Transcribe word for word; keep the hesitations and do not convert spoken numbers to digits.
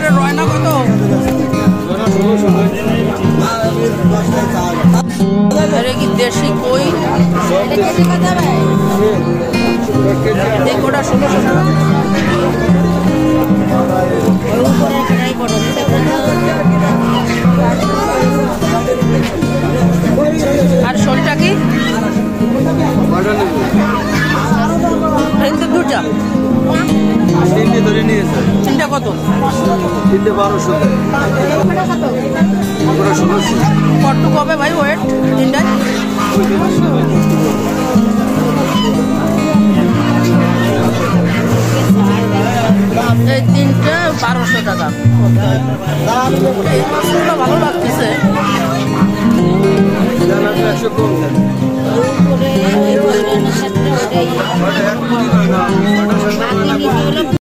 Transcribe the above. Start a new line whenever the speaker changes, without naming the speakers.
রয়না কত? আরে কি দেশি কই? দেখোটা ষোলোশো টাকা। আর শোলটা কি? দুটা
তিনটে ধরে নিয়েছে।
তিনটা কত?
তিনটে বারোশো। ষোলোশো।
কত কবে ভাই ওয়েট তিনটায়? এই তিনটে বারোশো টাকা। এই মাছগুলো ভালো লাগতেছে।
একশো কম।